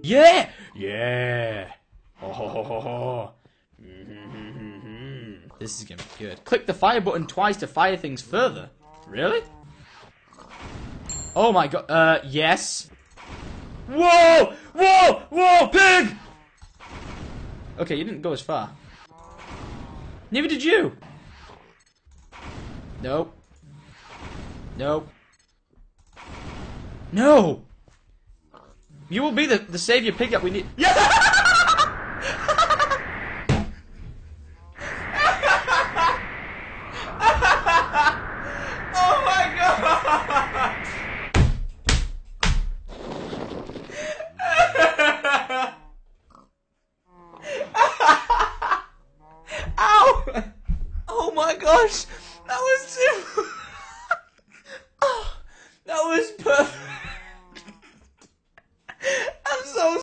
Yeah! Yeah! Oh, ho, ho, ho, ho. This is gonna be good. Click the fire button twice to fire things further. Really? Oh my god, yes. Whoa! Whoa! Whoa! Pig! Okay, you didn't go as far. Neither did you. Nope. Nope. No! You will be the savior pig that we need. Yeah! Oh my god! Ow! Oh my gosh! That was too...